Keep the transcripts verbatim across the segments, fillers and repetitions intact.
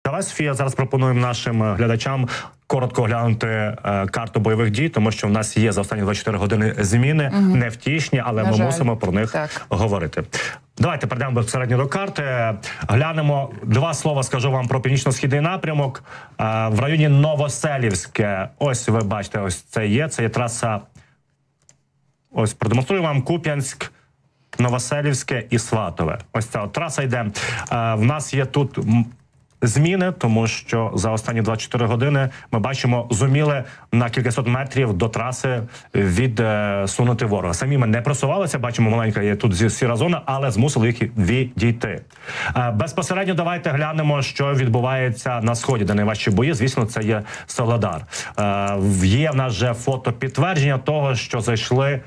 Давай, Софія, зараз пропонуємо нашим глядачам коротко оглянути е, карту бойових дій, тому що в нас є за останні двадцять чотири години зміни, угу. невтішні, але На ми жаль. мусимо про них так. говорити. Давайте перейдемо безпосередньо до карти. Глянемо, два слова скажу вам про північно-східний напрямок. Е, в районі Новоселівське, ось ви бачите, ось це є, це є траса, ось продемонструю вам Куп'янськ, Новоселівське і Сватове. Ось ця от траса йде. Е, в нас є тут зміни, тому що за останні двадцять чотири години ми бачимо, зуміли на кількасот метрів до траси відсунути ворога. Самі ми не просувалися, бачимо, маленька є тут сіра зона, але змусили їх відійти. Безпосередньо давайте глянемо, що відбувається на сході, де найважчі бої. Звісно, це є Солидар. Є в нас вже фото підтвердження того, що зайшли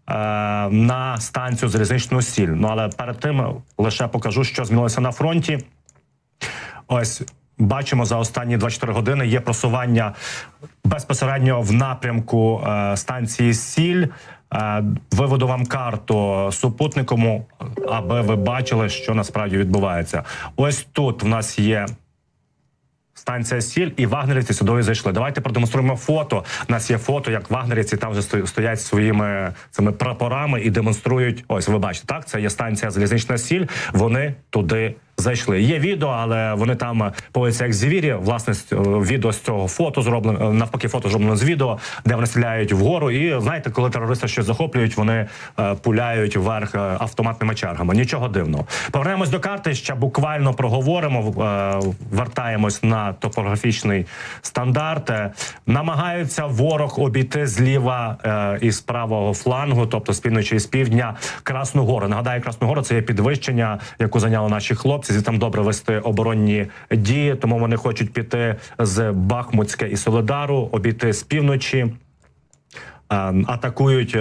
на станцію залізничну Сіль. Ну, але перед тим лише покажу, що змінилося на фронті. Ось, бачимо, за останні двадцять чотири години є просування безпосередньо в напрямку е, станції Сіль. Е, виведу вам карту супутником, аби ви бачили, що насправді відбувається. Ось тут в нас є станція Сіль, і вагнерівці сюди зайшли. Давайте продемонструємо фото. У нас є фото, як вагнерівці там вже стоять своїми цими прапорами і демонструють. Ось, ви бачите, так? Це є станція залізнична Сіль. Вони туди зайшли. Є відео, але вони там поводяться як звірі. Власне, відео з цього фото зроблено, навпаки, фото зроблено з відео, де вони стріляють вгору. І, знаєте, коли терористи щось захоплюють, вони е, пуляють вверх автоматними чергами. Нічого дивного. Повернемось до карти, ще буквально проговоримо, е, вертаємось на топографічний стандарт. Намагаються ворог обійти зліва е, і з правого флангу, тобто з півночі і з півдня, Красну Гору. Нагадаю, Красну Гору – це є підвищення, яку зайняли наші хлопці. Звідти там добре вести оборонні дії, тому вони хочуть піти з Бахмутська і Солидару, обійти з півночі, атакують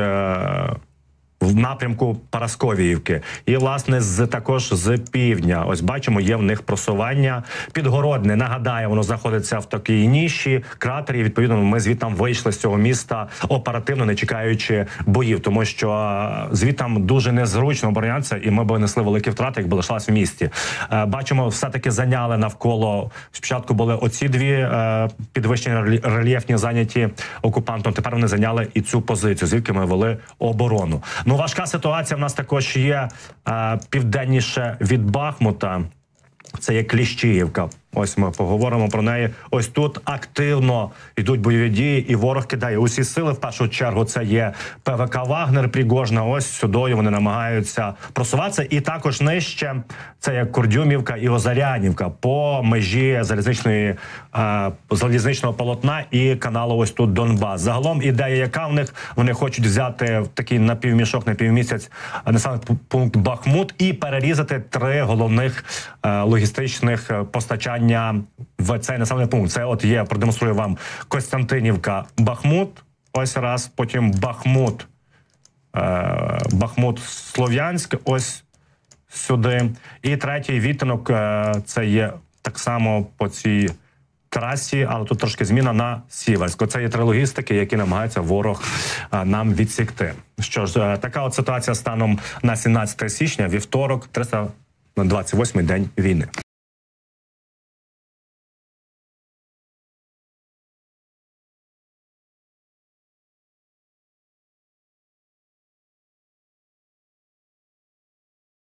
в напрямку Парасковіївки. І, власне, з, також з півдня. Ось бачимо, є в них просування. Підгородне, нагадаю, воно знаходиться в такій ніші, кратері. Відповідно, ми звідтам вийшли з цього міста оперативно, не чекаючи боїв. Тому що звідтам дуже незручно оборонятися, і ми б несли великі втрати, якби лишалась в місті. Бачимо, все-таки зайняли навколо. Спочатку були оці дві підвищені рельєфні зайняті окупантом. Тепер вони зайняли і цю позицію, звідки ми вели оборону. Ну, важка ситуація в нас також є е, південніше від Бахмута. Це є Кліщіївка. Ось ми поговоримо про неї. Ось тут активно йдуть бойові дії, і ворог кидає усі сили. В першу чергу це є ПВК «Вагнер», Пригожна. Ось сюди вони намагаються просуватися. І також нижче це є Курдюмівка і Озарянівка по межі залізничної, е, залізничного полотна і каналу ось тут Донбас. Загалом ідея, яка в них, вони хочуть взяти такий напівмішок, напівмісяць населений пункт Бахмут і перерізати три головних е, логістичних постачань в цей населений пункт. Це от є, продемонструю вам, Костянтинівка, Бахмут, ось раз, потім Бахмут, е, Бахмут, Слов'янськ, ось сюди. І третій відтинок, е, це є так само по цій трасі, але тут трошки зміна на Сіверську. Це є три логістики, які намагаються ворог е, нам відсікти. Що ж, е, така от ситуація станом на сімнадцяте січня, вівторок, триста двадцять восьмий день війни.